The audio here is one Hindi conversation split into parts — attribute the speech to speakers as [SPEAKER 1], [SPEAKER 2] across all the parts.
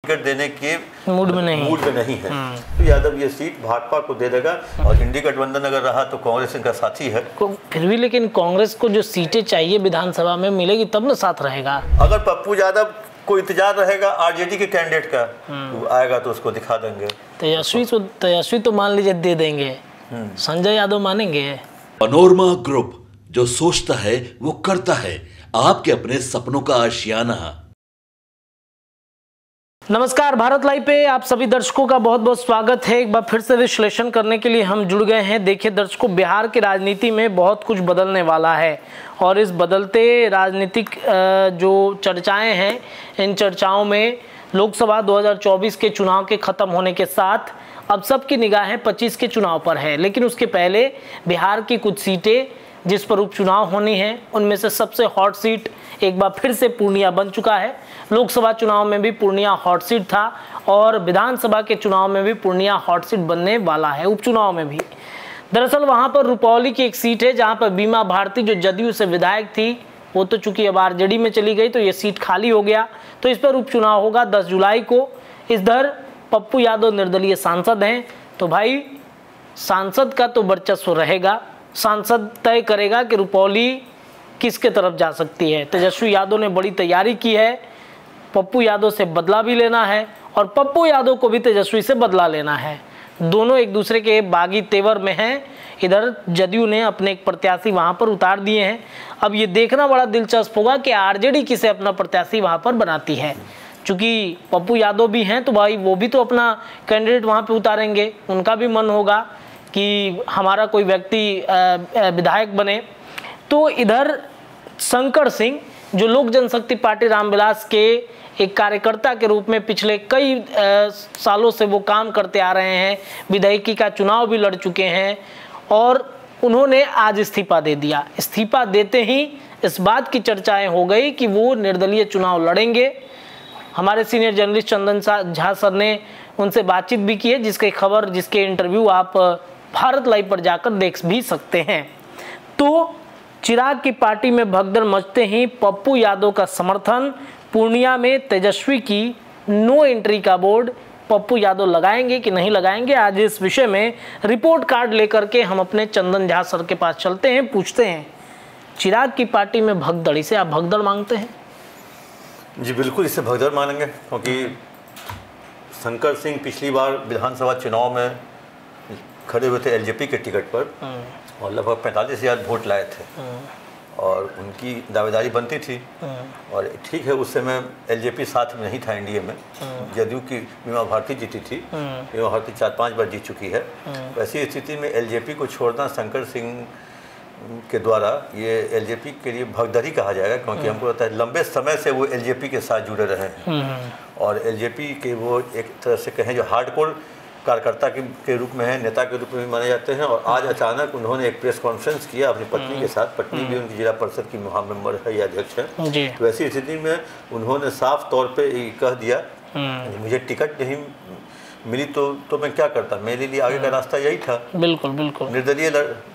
[SPEAKER 1] टिकट देने के
[SPEAKER 2] मूड में नहीं
[SPEAKER 1] है। तो यादव ये सीट भाजपा को दे देगा और इंडी गठबंधन अगर रहा तो कांग्रेस इनका साथी है।
[SPEAKER 2] फिर भी लेकिन कांग्रेस को जो सीटें चाहिए विधानसभा में मिलेगी तब ना साथ रहेगा।
[SPEAKER 1] अगर पप्पू यादव को इंतजार रहेगा आरजेडी के कैंडिडेट का, तो आएगा तो उसको दिखा देंगे।
[SPEAKER 2] तेजस्वी तो मान लीजिए दे देंगे, संजय यादव मानेंगे?
[SPEAKER 3] पनोरमा ग्रुप, जो सोचता है वो करता है, आपके अपने सपनों का आशियाना।
[SPEAKER 2] नमस्कार, भारत लाइव पे आप सभी दर्शकों का बहुत बहुत स्वागत है। एक बार फिर से विश्लेषण करने के लिए हम जुड़ गए हैं। देखिए दर्शकों, बिहार की राजनीति में बहुत कुछ बदलने वाला है और इस बदलते राजनीतिक जो चर्चाएं हैं, इन चर्चाओं में लोकसभा 2024 के चुनाव के खत्म होने के साथ अब सबकी निगाहें 25 के चुनाव पर है। लेकिन उसके पहले बिहार की कुछ सीटें जिस पर उपचुनाव होनी है, उनमें से सबसे हॉट सीट एक बार फिर से पूर्णिया बन चुका है। लोकसभा चुनाव में भी पूर्णिया हॉट सीट था और विधानसभा के चुनाव में भी पूर्णिया हॉट सीट बनने वाला है, उपचुनाव में भी। दरअसल वहां पर रुपौली की एक सीट है जहां पर बीमा भारती जो जदयू से विधायक थी, वो तो चूंकि अब आरजेडी में चली गई तो ये सीट खाली हो गया, तो इस पर उपचुनाव होगा 10 जुलाई को। इधर पप्पू यादव निर्दलीय सांसद हैं, तो भाई सांसद का तो वर्चस्व रहेगा। सांसद तय करेगा कि रुपौली किसके तरफ जा सकती है। तेजस्वी यादव ने बड़ी तैयारी की है, पप्पू यादव से बदला भी लेना है और पप्पू यादव को भी तेजस्वी से बदला लेना है। दोनों एक दूसरे के बागी तेवर में हैं। इधर जदयू ने अपने एक प्रत्याशी वहां पर उतार दिए हैं। अब ये देखना बड़ा दिलचस्प होगा कि आरजेडी किसे अपना प्रत्याशी वहां पर बनाती है। चूँकि पप्पू यादव भी हैं तो भाई वो भी तो अपना कैंडिडेट वहाँ पे उतारेंगे, उनका भी मन होगा कि हमारा कोई व्यक्ति विधायक बने। तो इधर शंकर सिंह जो लोक जनशक्ति पार्टी रामविलास के एक कार्यकर्ता के रूप में पिछले कई सालों से वो काम करते आ रहे हैं, विधायकी का चुनाव भी लड़ चुके हैं और उन्होंने आज इस्तीफा दे दिया। इस्तीफा देते ही इस बात की चर्चाएं हो गई कि वो निर्दलीय चुनाव लड़ेंगे। हमारे senior journalist Chandan Jha sir ने उनसे बातचीत भी की है, जिसके इंटरव्यू आप भारत लाइव पर जाकर देख भी सकते हैं। तो चिराग की पार्टी में भगदड़ मचते ही पप्पू यादव का समर्थन, पूर्णिया में तेजस्वी की नो एंट्री का बोर्ड पप्पू यादव लगाएंगे कि नहीं लगाएंगे, आज इस विषय में रिपोर्ट कार्ड लेकर के हम अपने चंदन झा सर के पास चलते हैं, पूछते हैं चिराग की पार्टी में भगदड़, इसे आप भगदड़ मांगते हैं?
[SPEAKER 1] जी बिल्कुल, इसे भगदड़ मानेंगे, क्योंकि शंकर सिंह पिछली बार विधानसभा चुनाव में खड़े हुए थे एलजेपी के टिकट पर और लगभग 45,000 वोट लाए थे और उनकी दावेदारी बनती थी। और ठीक है, उस समय एलजेपी साथ में नहीं था एनडीए में, जदयू की बीमा भारती जीती थी, बीमा भारती 4-5 बार जीत चुकी है। वैसी स्थिति में एलजेपी को छोड़ना शंकर सिंह के द्वारा ये एलजेपी के लिए भगदड़ी कहा जाएगा, क्योंकि हमको लगता है लंबे समय से वो एलजेपी के साथ जुड़े रहे हैं और एलजेपी के वो एक तरह से कहें जो हार्डकोर कार्यकर्ता के रूप में है, नेता के रूप में भी माने जाते हैं। और आज अचानक उन्होंने एक प्रेस कॉन्फ्रेंस किया अपनी पत्नी के साथ, पत्नी भी उनकी जिला परिषद की महामेंबर है या अध्यक्ष है। तो ऐसी स्थिति में उन्होंने साफ तौर पे ये कह दिया मुझे टिकट नहीं मिली तो मैं क्या करता, मेरे लिए आगे का रास्ता यही था, बिल्कुल बिल्कुल निर्दलीय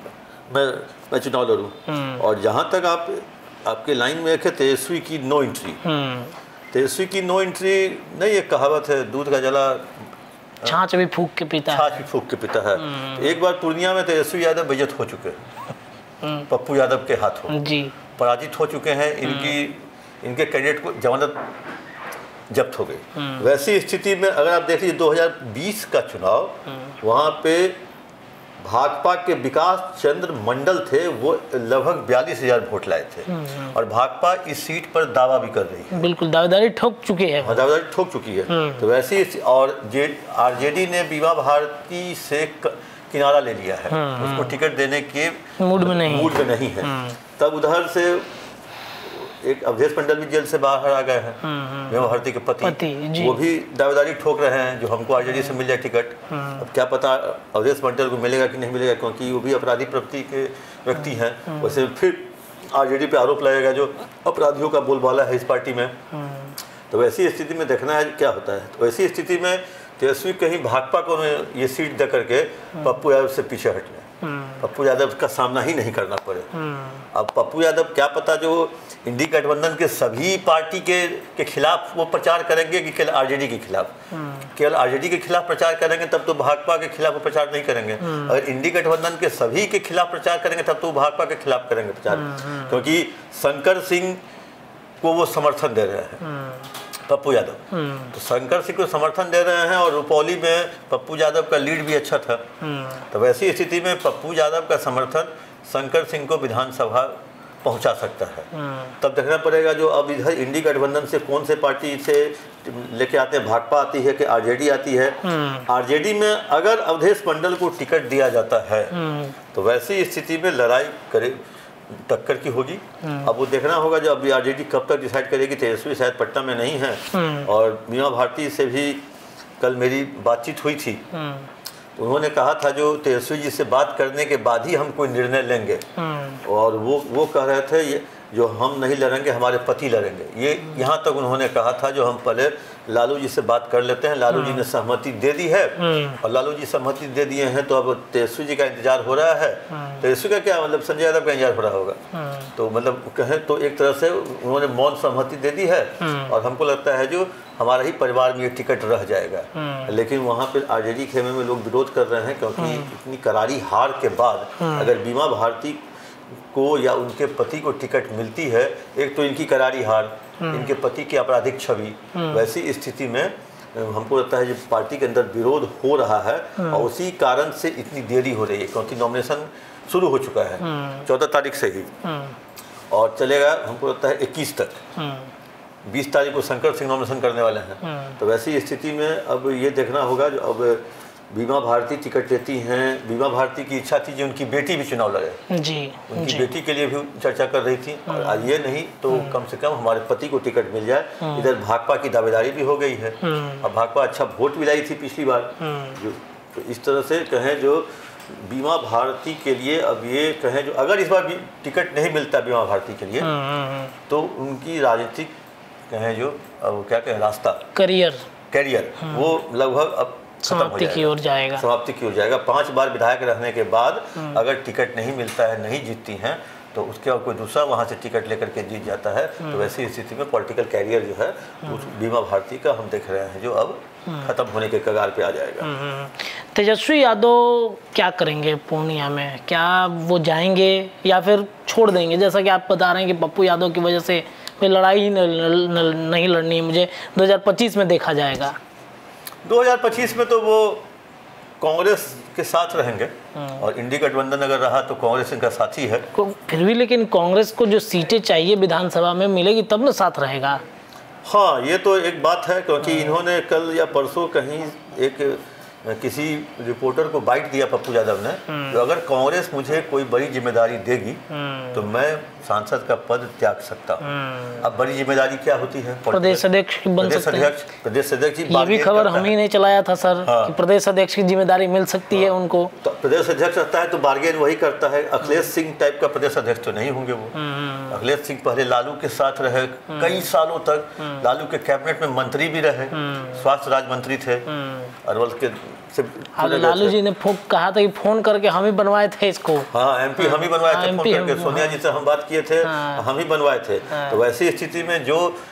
[SPEAKER 1] मैं चुनाव लड़ूं। और जहाँ तक आपके लाइन में एक है तेजस्वी की नो एंट्री, तेजस्वी की नो एंट्री नहीं, एक कहावत है दूध का जला
[SPEAKER 2] छाछ भी फूंक के पीता
[SPEAKER 1] है। एक बार पूर्णिया में तेजस्वी यादव बेइज्जत हो चुके हैं, पप्पू यादव के हाथों जी पराजित हो चुके हैं, इनके कैंडिडेट को जमानत जब्त हो गई। वैसी स्थिति में अगर आप देख लीजिए 2020 का चुनाव, वहाँ पे भाजपा के विकास चंद्र मंडल थे, वो लगभग 42,000 वोट लाए थे और भाजपा इस सीट पर दावा भी कर रही है, बिल्कुल दावेदारी ठोक चुकी है। तो वैसे और आरजेडी ने बीमा भारती से किनारा ले लिया है, उसको टिकट देने के मूड में नहीं है। तब उधर से एक अवधेश मंडल भी जेल से बाहर आ गए हैं, बीमा भारती के पति वो भी दावेदारी ठोक रहे हैं जो हमको आरजेडी से मिल जाए टिकट। अब क्या पता अवधेश मंडल को मिलेगा कि नहीं मिलेगा, क्योंकि वो भी अपराधी प्रवृत्ति के व्यक्ति हैं। वैसे फिर आरजेडी पे आरोप लगेगा जो अपराधियों का बोलबाला है इस पार्टी में। तो वैसी स्थिति में देखना है क्या होता है। तो वैसी स्थिति में तेजस्वी कहीं भाजपा को ये सीट दे करके पप्पू यादव से पीछे हट गए। पप्पू यादव का सामना ही नहीं करना पड़े। अब पप्पू यादव क्या पता जो इंडी गठबंधन के सभी पार्टी के खिलाफ वो प्रचार करेंगे कि केवल आरजेडी के खिलाफ, केवल आरजेडी के खिलाफ प्रचार करेंगे तब तो भाजपा के खिलाफ वो प्रचार नहीं करेंगे। अगर इंडी गठबंधन के सभी के खिलाफ प्रचार करेंगे तब तो वो भाजपा के खिलाफ करेंगे प्रचार, क्योंकि शंकर सिंह को वो समर्थन दे रहे हैं पप्पू यादव। तो शंकर सिंह को समर्थन दे रहे हैं और रुपौली में पप्पू यादव का लीड भी अच्छा था। तो वैसी स्थिति में पप्पू यादव का समर्थन शंकर सिंह को विधानसभा पहुंचा सकता है। तब देखना पड़ेगा जो अब इधर इंडी गठबंधन से कौन से पार्टी से लेके आते हैं, भाजपा आती है कि आरजेडी आती है। आरजेडी में अगर अवधेश मंडल को टिकट दिया जाता है तो वैसी स्थिति में लड़ाई करे टक्कर की होगी। अब वो देखना होगा जो अभी आरजेडी कब तक डिसाइड करेगी। तेजस्वी शायद पटना में नहीं है और मीना भारती से भी कल मेरी बातचीत हुई थी। उन्होंने कहा था जो तेजस्वी जी से बात करने के बाद ही हम कोई निर्णय लेंगे, और वो कह रहे थे ये जो हम नहीं लड़ेंगे हमारे पति लड़ेंगे, ये यहाँ तक उन्होंने कहा था जो हम पहले लालू जी से बात कर लेते हैं। लालू जी ने सहमति दे दी है और लालू जी सहमति दे दिए हैं तो अब तेजस्वी जी का इंतजार हो रहा है। तेजस्वी का क्या मतलब, संजय यादव का इंतजार हो रहा होगा। तो मतलब कहें तो एक तरह से उन्होंने मौन सहमति दे दी है और हमको लगता है जो हमारा ही परिवार में ये टिकट रह जाएगा। लेकिन वहाँ पे आरजेडी खेमे में लोग विरोध कर रहे हैं क्योंकि इतनी करारी हार के बाद अगर बीमा भारती को या उनके पति को टिकट मिलती है, एक तो इनकी करारी हार, इनके पति की आपराधिक छवि, वैसी स्थिति में हमको लगता है जो पार्टी के अंदर विरोध हो रहा है और उसी कारण से इतनी देरी हो रही है क्योंकि नॉमिनेशन शुरू हो चुका है 14 तारीख से ही और चलेगा हमको लगता है 21 तक। 20 तारीख को शंकर सिंह नॉमिनेशन करने वाले हैं। तो वैसी स्थिति में अब ये देखना होगा जो अब बीमा भारती टिकट लेती हैं। बीमा भारती की इच्छा थी जो उनकी बेटी भी चुनाव लड़े जी, उनकी बेटी के लिए भी चर्चा कर रही थी और आज ये नहीं तो कम से कम हमारे पति को टिकट मिल जाए। इधर भाजपा की दावेदारी भी हो गई है। अब भाजपा अच्छा वोट भी लाई थी पिछली बार जो, तो इस तरह से कहें जो बीमा भारती के लिए अब ये कहें जो अगर इस बार टिकट नहीं मिलता बीमा भारती के लिए तो उनकी राजनीतिक कहें जो अब क्या कहें रास्ता करियर वो लगभग अब
[SPEAKER 2] समाप्ति की ओर जाएगा।
[SPEAKER 1] 5 बार विधायक रहने के बाद अगर टिकट नहीं मिलता है, नहीं जीतती हैं तो उसके बाद कोई दूसरा वहाँ से टिकट लेकर के जीत जाता है। तो वैसी स्थिति में पॉलिटिकल कैरियर जो है उस बीमा भारती का हम देख रहे हैं जो अब खत्म होने के कगार पे आ जाएगा।
[SPEAKER 2] तेजस्वी यादव क्या करेंगे पूर्णिया में? क्या वो जाएंगे या फिर छोड़ देंगे? जैसा कि आप बता रहे हैं कि पप्पू यादव की वजह से कोई लड़ाई ही नहीं लड़नी है, मुझे 2025 में देखा जाएगा।
[SPEAKER 1] 2025 में तो वो कांग्रेस के साथ रहेंगे और इंडी गठबंधन अगर रहा तो कांग्रेस इनका साथी है।
[SPEAKER 2] फिर भी लेकिन कांग्रेस को जो सीटें चाहिए विधानसभा में मिलेगी तब ना साथ रहेगा।
[SPEAKER 1] हाँ ये तो एक बात है क्योंकि इन्होंने कल या परसों कहीं एक किसी रिपोर्टर को बाइट दिया पप्पू यादव ने तो अगर कांग्रेस मुझे कोई बड़ी जिम्मेदारी देगी तो मैं सांसद का पद त्याग सकता हूँ। अब बड़ी जिम्मेदारी क्या होती है?
[SPEAKER 2] प्रदेश अध्यक्ष बन सकते हैं।
[SPEAKER 1] प्रदेश अध्यक्ष
[SPEAKER 2] ये भी खबर हम ही नहीं चलाया था सर कि प्रदेश अध्यक्ष की जिम्मेदारी मिल सकती है उनको।
[SPEAKER 1] तो प्रदेश अध्यक्ष रहता है तो बार्गेन वही करता है। अखिलेश सिंह टाइप का प्रदेश अध्यक्ष तो नहीं होंगे वो। अखिलेश सिंह पहले लालू के साथ रहे कई सालों तक, लालू के कैबिनेट में मंत्री भी रहे, स्वास्थ्य राज्य मंत्री थे अरवल के।
[SPEAKER 2] लालू जी ने कहा था कि फोन करके हम ही बनवाए थे इसको।
[SPEAKER 1] हाँ एमपी हम ही बनवाए थे, फोन करके सोनिया जी से हम बात किए थे, हम ही बनवाए थे। तो वैसी स्थिति में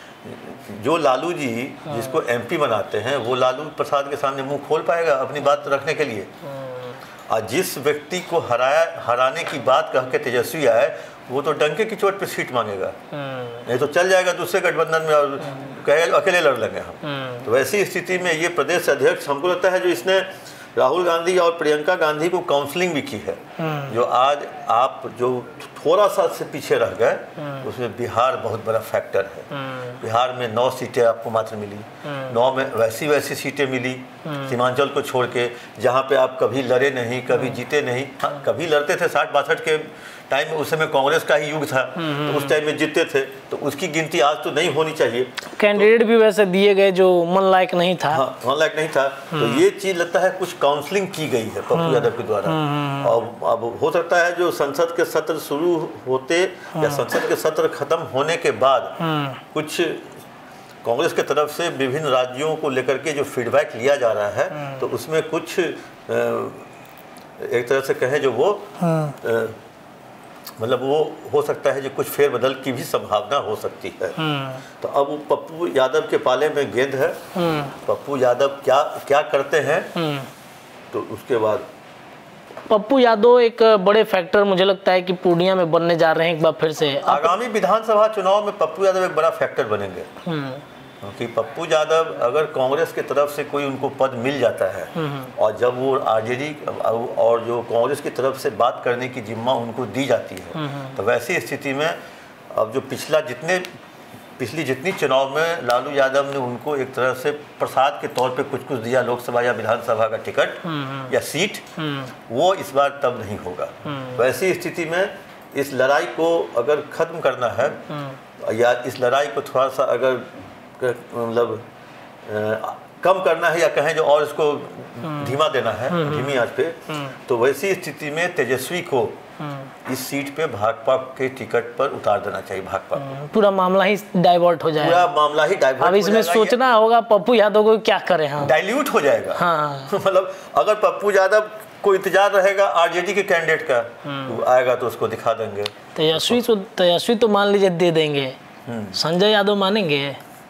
[SPEAKER 1] जो लालू जी जिसको एमपी बनाते हैं वो लालू प्रसाद के सामने मुंह खोल पाएगा अपनी बात रखने के लिए? और जिस व्यक्ति को हराने की बात कह के तेजस्वी आए वो तो डंके की चोट पे सीट मांगेगा, नहीं तो चल जाएगा दूसरे गठबंधन में और कहेगा अकेले लड़ लेंगे हम। तो वैसी स्थिति में ये प्रदेश अध्यक्ष हमको लगता है जो इसने राहुल गांधी और प्रियंका गांधी को काउंसलिंग भी की है। जो आज आप जो थोड़ा सा से पीछे रह गए उसमें बिहार बहुत बड़ा फैक्टर है। बिहार में 9 सीटें आपको मात्र मिली, 9 में वैसी सीटें मिली सीमांचल को छोड़ के जहाँ पे आप कभी लड़े नहीं, कभी जीते नहीं। हाँ कभी लड़ते थे 60-62 के टाइम में, उस समय कांग्रेस का ही युग था तो उस टाइम में जीतते थे, तो उसकी गिनती आज तो नहीं होनी चाहिए।
[SPEAKER 2] कैंडिडेट भी वैसे दिए गए जो मन लायक नहीं था।
[SPEAKER 1] हाँ मन लायक नहीं था। तो ये चीज़ लगता है कुछ काउंसलिंग की गई है पप्पू यादव के द्वारा। और अब हो सकता है जो संसद के सत्र शुरू होते या संसद के सत्र खत्म होने के बाद कुछ कांग्रेस के तरफ से विभिन्न राज्यों को लेकर के जो फीडबैक लिया जा रहा है तो उसमें कुछ एक तरह से कहें जो वो मतलब वो हो सकता है जो कुछ फेरबदल की भी संभावना हो सकती है। तो अब वो पप्पू यादव के पाले में गेंद है। पप्पू यादव क्या करते हैं, तो उसके बाद
[SPEAKER 2] पप्पू यादव एक बड़े फैक्टर मुझे लगता है कि पूर्णिया में बनने जा रहे हैं एक बार फिर से।
[SPEAKER 1] आगामी विधानसभा चुनाव में पप्पू यादव एक बड़ा फैक्टर बनेंगे, क्योंकि पप्पू यादव अगर कांग्रेस की तरफ से कोई उनको पद मिल जाता है और जब वो आरजेडी और जो कांग्रेस की तरफ से बात करने की जिम्मा उनको दी जाती है, तो वैसी स्थिति में अब जो पिछली जितनी चुनाव में लालू यादव ने उनको एक तरह से प्रसाद के तौर पे कुछ दिया, लोकसभा या विधानसभा का टिकट या सीट, वो इस बार तब नहीं होगा। वैसी स्थिति में इस लड़ाई को अगर खत्म करना है या इस लड़ाई को थोड़ा सा अगर मतलब कम करना है या कहें जो और इसको धीमा देना है, धीमी आंच पे, तो वैसी स्थिति में तेजस्वी को इस सीट पे भाकपा के टिकट पर उतार देना चाहिए। भाकपा
[SPEAKER 2] पूरा मामला ही डाइवर्ट हो जाएगा,
[SPEAKER 1] पूरा मामला ही डाइवर्ट।
[SPEAKER 2] अब इसमें सोचना होगा पप्पू यादव को क्या करे। हाँ,
[SPEAKER 1] डाइल्यूट हो जाएगा। हाँ। मतलब अगर पप्पू यादव को इंतजार रहेगा आरजेडी के कैंडिडेट का, तो आएगा तो उसको दिखा देंगे।
[SPEAKER 2] तेजस्वी तो मान लीजिए दे देंगे, संजय यादव मानेंगे?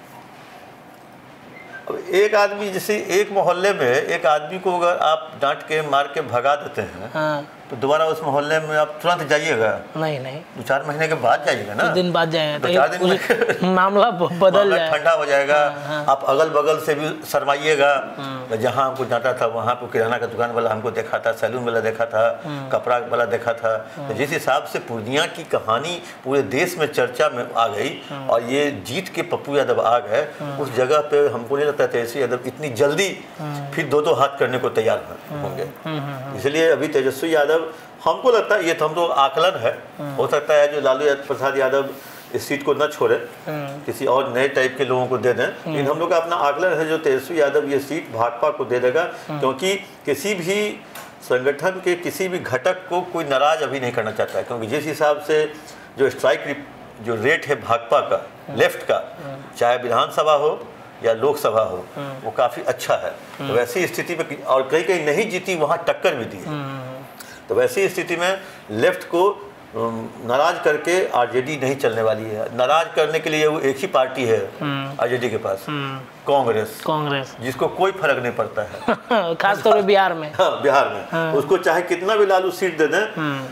[SPEAKER 1] अब एक आदमी, जैसे एक मोहल्ले में एक आदमी को अगर आप डांट के मार के भगा देते हैं, तो दोबारा उस मोहल्ले में आप तुरंत जाइएगा? नहीं, 2-4 महीने के बाद जाइएगा ना,
[SPEAKER 2] 2 दिन बाद जाएगा,
[SPEAKER 1] 2-4 दिन में
[SPEAKER 2] मामला बदल जाएगा,
[SPEAKER 1] ठंडा हो जाएगा। आप अगल बगल से भी शर्माइएगा, जहाँ हमको डांटा था वहाँ पे किराना का दुकान वाला हमको देखा था, सैलून वाला देखा था, कपड़ा वाला देखा था। तो जिस हिसाब से पूर्णिया की कहानी पूरे देश में चर्चा में आ गई और ये जीत के पप्पू यादव आ गए, उस जगह पे हमको नहीं लगता तेजस्वी यादव इतनी जल्दी फिर 2-2 हाथ करने को तैयार होंगे। इसलिए अभी तेजस्वी यादव, हमको लगता है, ये तो हम तो आकलन है, हो सकता है जो लालू प्रसाद यादव इस सीट को न छोड़े, किसी और नए टाइप के लोगों को दे दें, लेकिन हम लोग का अपना आकलन है जो तेजस्वी यादव ये सीट भाकपा को दे देगा, क्योंकि किसी भी संगठन के किसी भी घटक को कोई नाराज अभी नहीं करना चाहता है, क्योंकि जिस हिसाब से जो स्ट्राइक जो रेट है भाकपा का, लेफ्ट का, चाहे विधानसभा हो या लोकसभा हो, वो काफ़ी अच्छा है। तो वैसी स्थिति में, और कहीं नहीं जीती वहाँ टक्कर भी दी है, तो वैसी स्थिति में लेफ्ट को नाराज करके आरजेडी नहीं चलने वाली है। नाराज करने के लिए वो एक ही पार्टी है आरजेडी के पास, कांग्रेस, जिसको कोई फर्क नहीं पड़ता है
[SPEAKER 2] खासतौर पर बिहार में।
[SPEAKER 1] हाँ, बिहार में उसको चाहे कितना भी लालू सीट दे दें,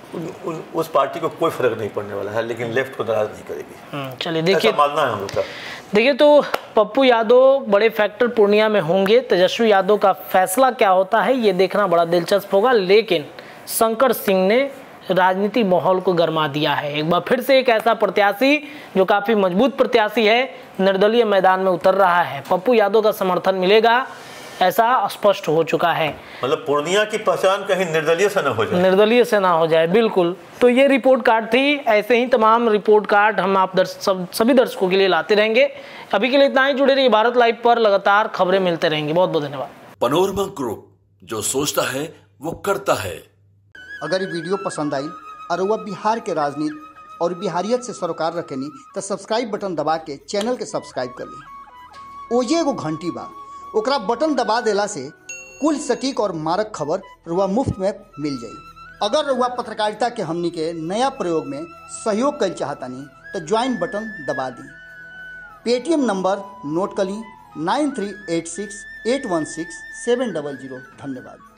[SPEAKER 1] उस पार्टी को कोई फर्क नहीं पड़ने वाला है, लेकिन लेफ्ट को नाराज नहीं करेगी।
[SPEAKER 2] चलिए देखिए,
[SPEAKER 1] मानना है हम लोग का।
[SPEAKER 2] देखिए, तो पप्पू यादव बड़े फैक्टर पूर्णिया में होंगे। तेजस्वी यादव का फैसला क्या होता है ये देखना बड़ा दिलचस्प होगा, लेकिन शंकर सिंह ने राजनीतिक माहौल को गरमा दिया है। एक बार फिर से एक ऐसा प्रत्याशी जो काफ़ी मजबूत प्रत्याशी है निर्दलीय मैदान में उतर रहा है। पप्पू यादव का समर्थन मिलेगा ऐसा स्पष्ट हो चुका है।
[SPEAKER 1] मतलब पूर्णिया की पहचान कहीं निर्दलीय से ना हो जाए, बिल्कुल। तो ये रिपोर्ट कार्ड थी, ऐसे ही तमाम रिपोर्ट कार्ड हम आप सभी दर्शकों के लिए लाते रहेंगे। अभी के लिए इतना ही, जुड़े रहिए भारत लाइव पर, लगातार खबरें मिलते रहेंगी। बहुत बहुत धन्यवाद।
[SPEAKER 3] पनोरमा ग्रुप, जो सोचता है वो करता है।
[SPEAKER 4] अगर ये वीडियो पसंद आई और वह बिहार के राजनीति और बिहारियत से सरोकार रखेनी तो सब्सक्राइब बटन दबा के चैनल के सब्सक्राइब कर ली। ओजे एगो घंटी बा, ओकरा बटन दबा देला से कुल सटीक और मारक खबर रुआ मुफ्त में मिल जाई। अगर रुआ पत्रकारिता के हमनी के नया प्रयोग में सहयोग कर चाहतानी तो ज्वाइन बटन दबा दी। पेटीएम नंबर नोट कर ली 9386816700। धन्यवाद।